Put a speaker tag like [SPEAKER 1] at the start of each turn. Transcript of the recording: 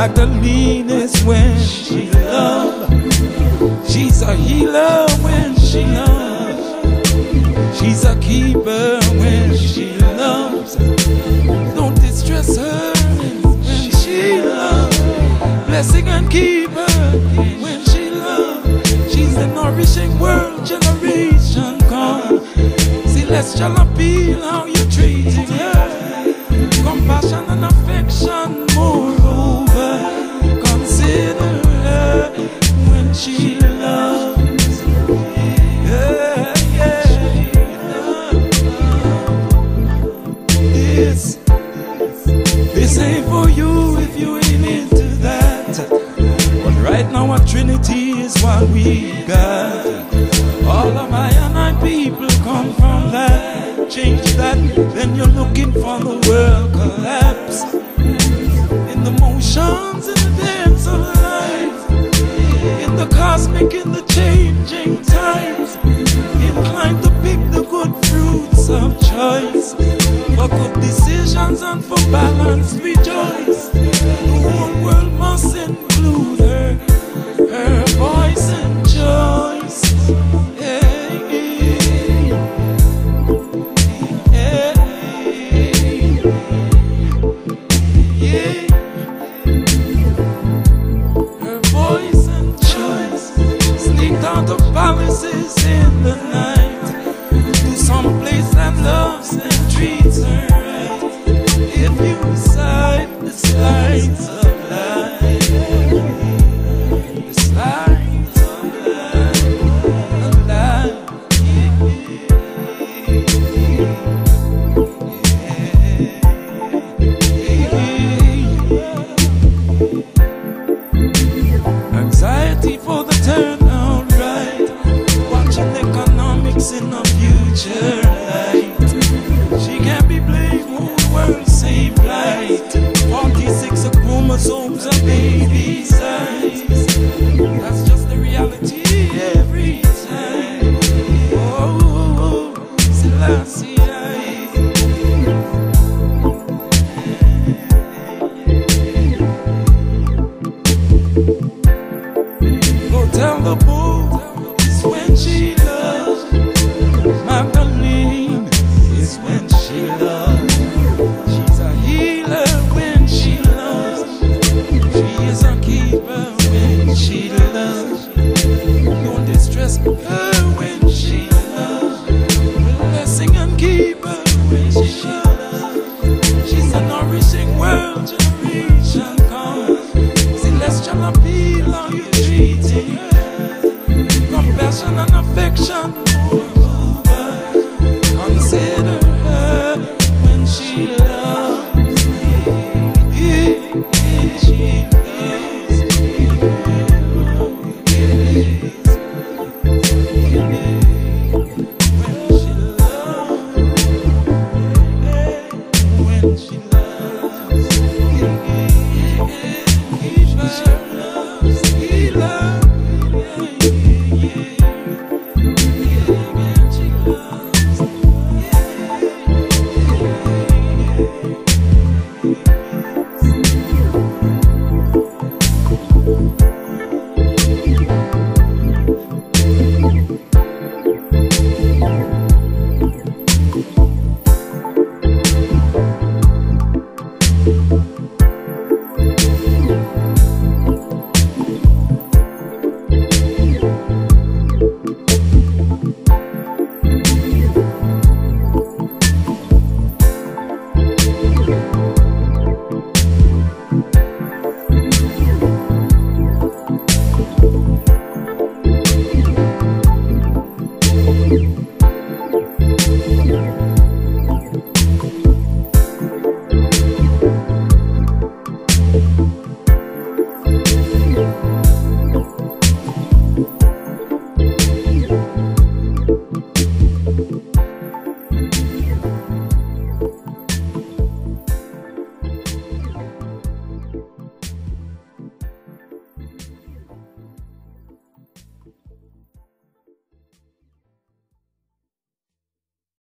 [SPEAKER 1] Magdalene is when she loves. She's a healer when she loves. She's a keeper when she loves. Don't distress her when she loves. Blessing and keeper when she loves. She's the nourishing world generation come. Celestial appeal how you treating her. Compassion and affection moreover. Consider her when she loves. Yeah, yeah. This ain't for you if you ain't into that. But right now our Trinity is what we got. All of I and I people come from that. Change that, then you're looking for the world collapse. In the motions, in the dance of life, in the cosmic, in the changing times, inclined to pick the good fruits of choice. For good decisions and for balance, rejoice. The whole world must include her, her voice and choice. Palaces in the night, to some place that loves and treats her right. If you sight the slides of life, the slides of life, anxiety for the turnout right. Economics in the future light. She can't be blamed, whole world same plight. 46 of chromosomes are baby size. That's just the reality every time. Oh, Selassie.